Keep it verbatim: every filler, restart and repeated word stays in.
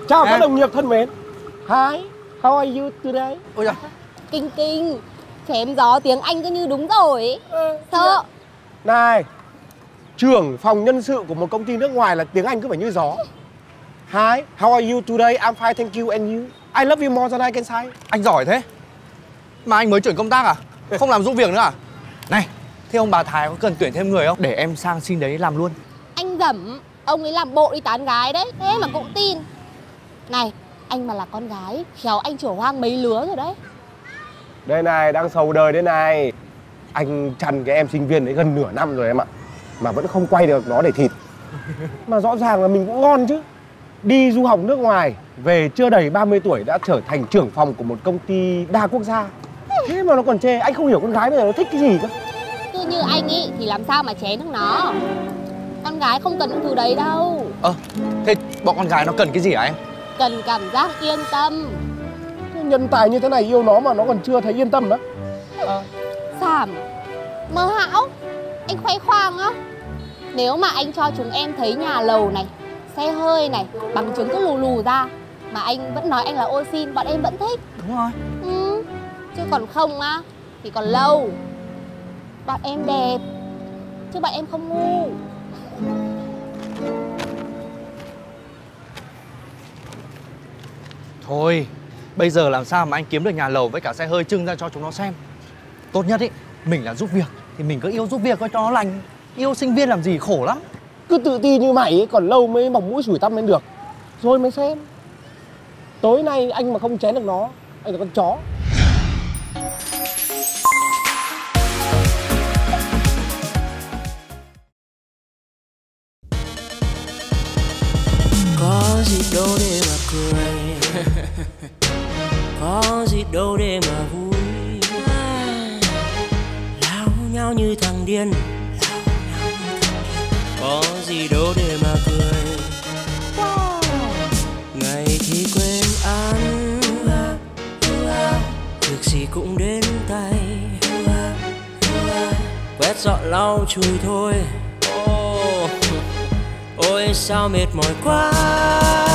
Chào các đồng nghiệp thân mến. Hi, how are you today? Ôi trời. Kinh kinh, chém gió tiếng Anh cứ như đúng rồi. Ừ, Sợ. Này, trưởng phòng nhân sự của một công ty nước ngoài là tiếng Anh cứ phải như gió. Hi, how are you today? I'm fine, thank you, and you? I love you more than I can say. Anh giỏi thế. Mà anh mới chuyển công tác à? Không làm giúp việc nữa à? Này, thế ông bà Thái có cần tuyển thêm người không? Để em sang xin đấy làm luôn. Anh Dẩm, ông ấy làm bộ đi tán gái đấy, thế mà cũng tin. Này, anh mà là con gái, khéo anh chửa hoang mấy lứa rồi đấy. Đây này, đang sầu đời đây này. Anh chăn cái em sinh viên đấy gần nửa năm rồi em ạ. Mà vẫn không quay được nó để thịt. Mà rõ ràng là mình cũng ngon chứ. Đi du học nước ngoài, về chưa đầy ba mươi tuổi đã trở thành trưởng phòng của một công ty đa quốc gia. Thế mà nó còn chê, anh không hiểu con gái bây giờ nó thích cái gì cơ. Cứ như anh ý thì làm sao mà chén được nó. Con gái không cần những thứ đấy đâu. Ơ, thế bọn con gái nó cần cái gì hả em? Cần cảm giác yên tâm. Nhân tài như thế này yêu nó mà nó còn chưa thấy yên tâm nữa. À. Sảm, mơ hão, anh khoe khoang á. Nếu mà anh cho chúng em thấy nhà lầu này, xe hơi này, bằng chứng cứ lù lù ra mà anh vẫn nói anh là ô xin, bọn em vẫn thích. Đúng rồi. Ừ, chứ còn không á thì còn lâu. Bọn em đẹp, chứ bọn em không ngu. Thôi, bây giờ làm sao mà anh kiếm được nhà lầu với cả xe hơi trưng ra cho chúng nó xem. Tốt nhất ý, mình là giúp việc thì mình cứ yêu giúp việc coi cho nó lành. Yêu sinh viên làm gì khổ lắm. Cứ tự ti như mày ấy, còn lâu mới mọc mũi sủi tăm lên được. Rồi mới xem. Tối nay anh mà không chén được nó, anh là con chó. Có gì đâu để mà cười, có gì đâu để mà vui. Lao nhau như thằng điên, có gì đâu để mà cười. Ngày thì quên ăn, việc gì cũng đến tay, quét dọn lau chùi thôi. Ôi sao mệt mỏi quá.